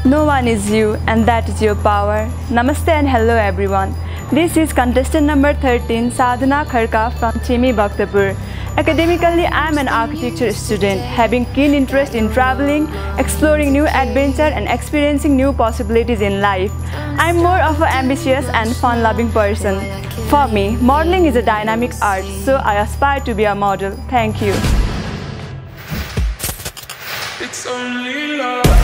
No one is you, and that is your power. Namaste and hello everyone. This is contestant number 13, Sadhana Khadka from Chimi Bhaktapur. Academically, I am an architecture student, having keen interest in traveling, exploring new adventure and experiencing new possibilities in life. I am more of an ambitious and fun-loving person. For me, modeling is a dynamic art, so I aspire to be a model. Thank you. It's only love.